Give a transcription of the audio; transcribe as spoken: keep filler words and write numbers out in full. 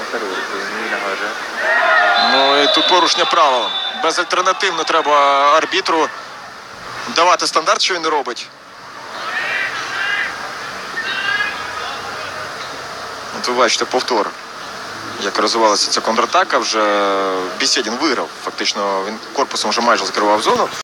Ну і тут порушення правил. Безальтернативно треба арбітру давати стандарт, що він не робить. От ви бачите повтор, як розвивалася ця контратака. Вже Беседін виграв. Фактично він корпусом вже майже закривав зону.